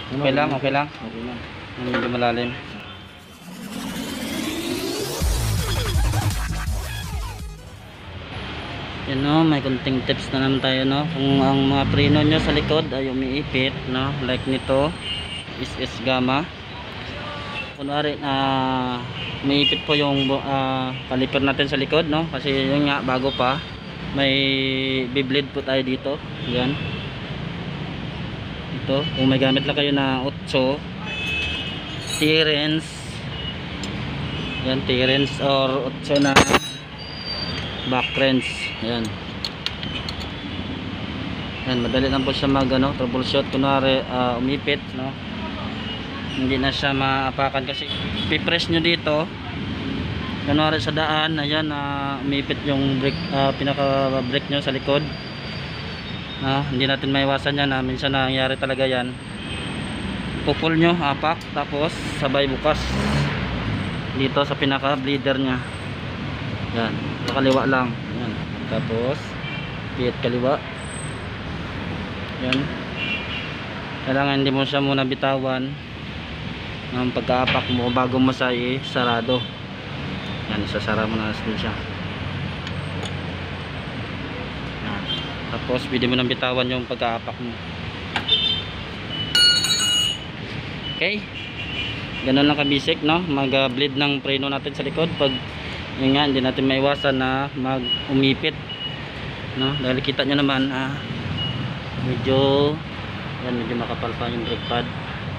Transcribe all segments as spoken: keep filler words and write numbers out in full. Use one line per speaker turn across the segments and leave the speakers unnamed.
Okay lang, okay lang.
Okay lang.
Medyo malalim. Yan no, may kunting tips na naman tayo no. Kung ang mga preno nyo sa likod ay umiipit no, like nito, is is gamma. Kunwari na uh, umiipit po yung uh, caliper natin sa likod no, kasi yun nga bago pa. May bibleed po tayo dito. Yan. Ito, kung may gamit lang kayo na otso, T-Rens. Yan, T-Rens or otso na back wrench. Yan. Yan, madali lang po siya mag ano, troubleshoot kunwari uh, umipit no. Hindi na siya maapakan kasi pipress nyo dito. Kunwari sa daan, ayan, uh, umipit yung brake, uh, pinaka brake nyo sa likod. No, hindi natin maiwasan yan, na minsan nangyayari talaga yan. Pupul nyo, apak, tapos sabay bukas dito sa pinaka bleeder nya. Yan, kaliwa lang. Yan. Tapos pihit kaliwa. Yan. Kailangan hindi mo siya muna bitawan ng pagkaapak mo bago mo sa sarado. Yan, isasara mo na din siya. Yan. Tapos pwede mo nang bitawan yung pagkaapak mo. Okay, ganun lang kabisik no, mag uh, bleed ng preno natin sa likod pag yun nga, hindi natin maiwasan na mag umipit no, dahil kita nyo naman ah, medyo yan, medyo makapal pa yung brake pad.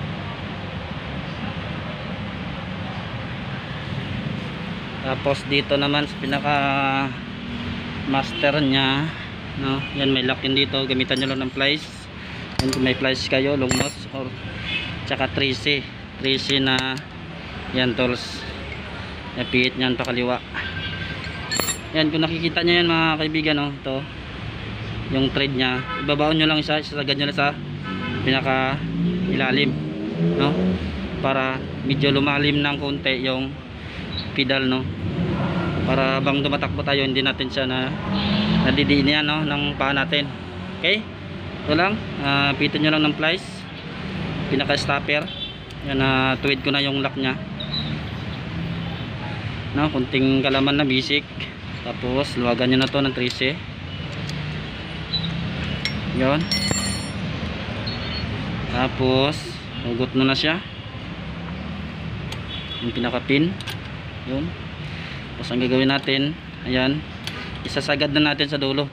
Tapos dito naman sa pinaka master nya no, yan may lock yun dito, gamitan nyo lang ng plies. Yan, kung may plies kayo, long nose or tsaka three C three C na yan tools, napihit nyan pa kaliwa. Yan, kung nakikita nyo yan mga kaibigan no, ito yung thread nya, ibabaon nyo lang isa, isasagad nyo lang sa pinaka ilalim no, para medyo lumalim ng konti yung pedal no, para habang tumatakbo tayo hindi natin siya na nadidiin yan no, ng paa natin. Okay, ito lang, uh, pitin nyo lang ng plies pinaka stopper. Yan, na uh, tuwid ko na yung lock nya no, kunting kalaman na basic. Tapos luwagan nyo na to ng three C. Yun. Tapos hugot mo na siya yung pinaka pin. Yun. Tapos ang gagawin natin, ayan, isasagad na natin sa dulo.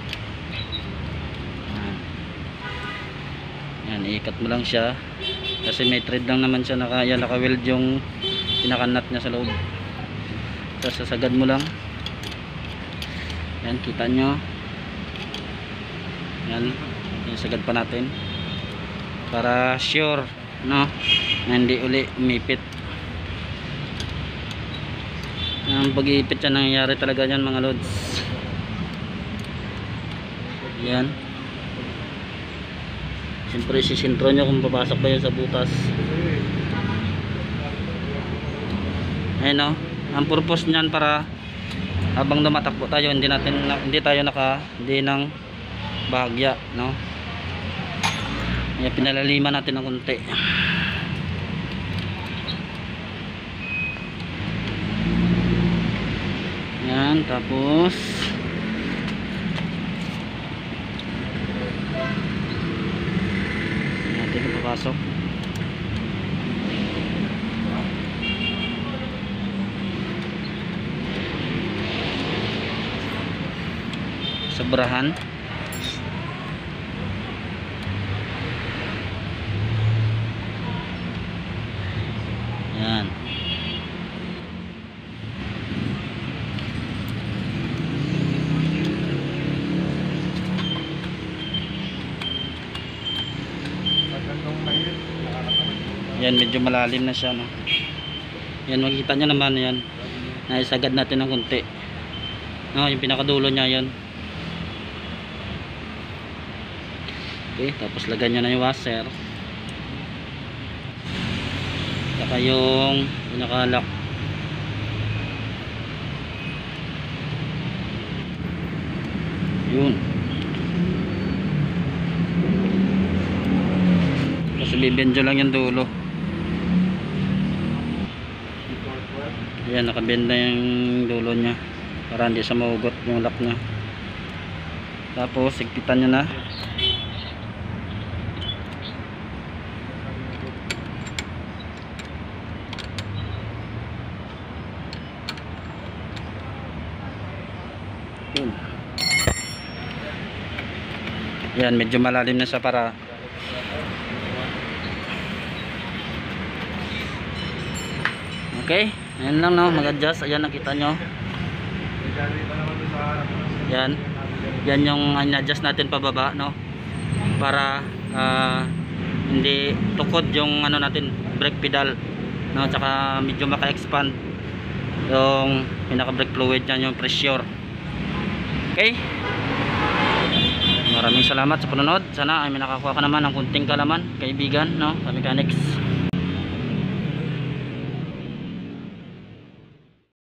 Yan, iikat mo lang siya kasi may thread lang naman siya, naka, yan, naka weld yung pinaka nut nya sa loob. Tapos sasagad mo lang. Yan, kita nyo. Yan, isagad pa natin para sure no, na hindi uli umipit. Ang pag-iipit yan, nangyayari talaga yan mga lods. Yan, siyempre sisintro nyo kung papasok ba yun sa butas. Ayun no, ang purpose nyan para habang dumatakbo tayo hindi natin hindi tayo naka hindi ng bahagya no. Kaya pinalaliman natin ng konti. Yan, tapos natin papasok. Sobrahan. Yan. Yan, medyo malalim na siya no. Yan, makikita nyo naman yan, naisagad natin ng konti no, yung pinakadulo nya yan. Okay, tapos lagyan nyo na yung washer saka yung pinaka-lock. Yun, ibibendyo lang yung dulo. Ayan, nakabend na yung dulo nya para hindi siya maugot yung lock nya. Tapos sigpitan nyo na. Yun. Yan, medyo malalim na siya para okay, ayan lang no, mag-adjust. Ayan, nakita nyo. Yan. Yan yung in-adjust natin pababa no, para uh, hindi tukod yung ano natin, brake pedal no, tsaka medyo maka-expand yung pinaka brake fluid yan, yung pressure. Okay, maraming salamat sa panonood. Sana ay may nakakuha ka naman ng kunting kalaman, kaibigan no, sa mechanics.